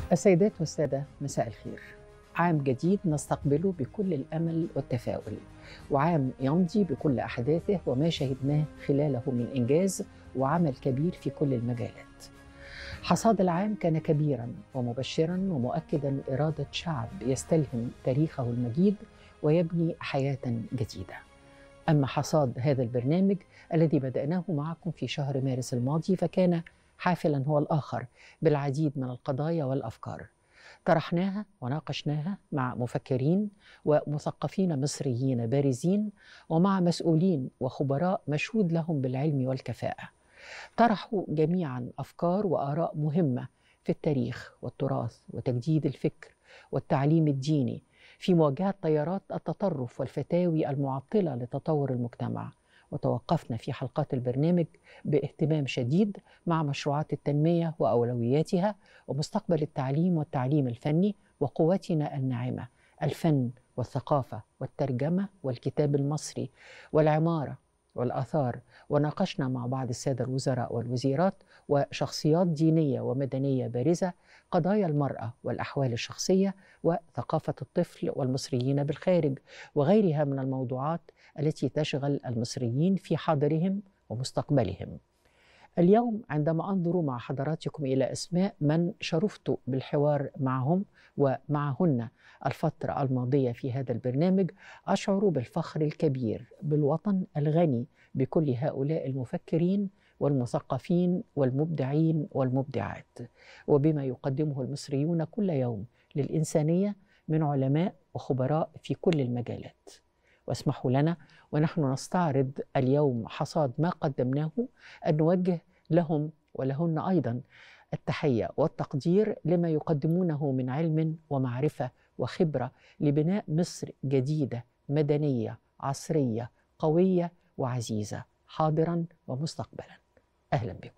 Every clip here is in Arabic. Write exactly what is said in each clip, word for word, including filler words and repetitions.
السيدات والسادة، مساء الخير. عام جديد نستقبله بكل الأمل والتفاؤل، وعام يمضي بكل أحداثه وما شهدناه خلاله من إنجاز وعمل كبير في كل المجالات. حصاد العام كان كبيراً ومبشراً ومؤكداً إرادة شعب يستلهم تاريخه المجيد ويبني حياة جديدة. أما حصاد هذا البرنامج الذي بدأناه معكم في شهر مارس الماضي فكان حافلاً هو الآخر بالعديد من القضايا والأفكار طرحناها وناقشناها مع مفكرين ومثقفين مصريين بارزين ومع مسؤولين وخبراء مشهود لهم بالعلم والكفاءة. طرحوا جميعاً أفكار وآراء مهمة في التاريخ والتراث وتجديد الفكر والتعليم الديني في مواجهة تيارات التطرف والفتاوي المعطلة لتطور المجتمع. وتوقفنا في حلقات البرنامج باهتمام شديد مع مشروعات التنمية وأولوياتها ومستقبل التعليم والتعليم الفني وقوتنا الناعمة، الفن والثقافة والترجمة والكتاب المصري والعمارة والآثار. وناقشنا مع بعض السادة الوزراء والوزيرات وشخصيات دينية ومدنية بارزة قضايا المرأة والأحوال الشخصية وثقافة الطفل والمصريين بالخارج وغيرها من الموضوعات التي تشغل المصريين في حاضرهم ومستقبلهم. اليوم عندما أنظر مع حضراتكم إلى أسماء من شرفت بالحوار معهم ومعهن الفترة الماضية في هذا البرنامج أشعر بالفخر الكبير بالوطن الغني بكل هؤلاء المفكرين والمثقفين والمبدعين والمبدعات وبما يقدمه المصريون كل يوم للإنسانية من علماء وخبراء في كل المجالات. واسمحوا لنا ونحن نستعرض اليوم حصاد ما قدمناه أن نوجه لهم ولهن أيضا التحية والتقدير لما يقدمونه من علم ومعرفة وخبرة لبناء مصر جديدة مدنية عصرية قوية وعزيزة حاضرا ومستقبلا. أهلا بكم.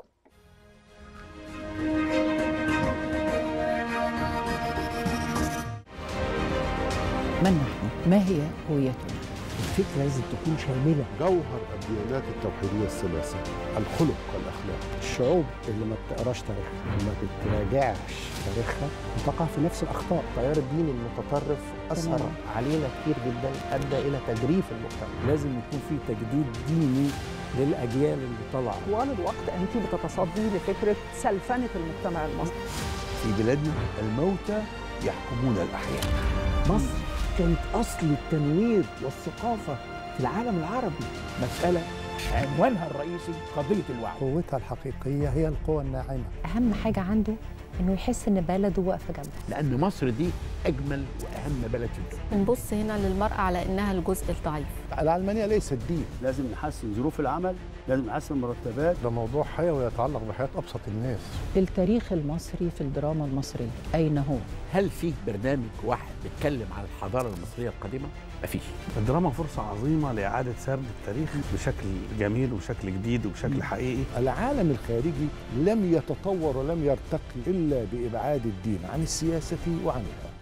من نحن؟ ما هي هويتنا؟ الفكرة لازم تكون شاملة. جوهر الديانات التوحيدية الثلاثة الخلق والأخلاق. الشعوب اللي ما بتقراش تاريخها ما بتراجعش تاريخها بتقع في نفس الأخطاء. التيار الديني المتطرف أثر علينا كتير جدا، أدى إلى تجريف المجتمع. لازم يكون في تجديد ديني للأجيال اللي طالعة. وأنا الوقت أنت بتتصدي لفكرة سلفنة المجتمع المصري. في بلادنا الموتى يحكمون الأحياء. مصر كانت أصل التنوير والثقافة في العالم العربي. مسألة عنوانها الرئيسي قضية الوعي. قوتها الحقيقية هي القوة الناعمة. أهم حاجة عنده إنه يحس إن بلده واقفة جنبه، لأن مصر دي أجمل وأهم بلد في الدنيا. بنبص هنا للمرأة على إنها الجزء الضعيف. العلمانية ليست دين. لازم نحسن ظروف العمل، لازم نحسن المرتبات. ده موضوع حيوي يتعلق بحياة أبسط الناس. التاريخ المصري في الدراما المصرية أين هو؟ هل فيه برنامج واحد بيتكلم عن الحضارة المصرية القديمة؟ مفيش. الدراما فرصة عظيمة لإعادة سرد التاريخ بشكل جميل وبشكل جديد وبشكل حقيقي. العالم الخارجي لم يتطور ولم يرتقي إلا بإبعاد الدين عن السياسة وعن الحياة.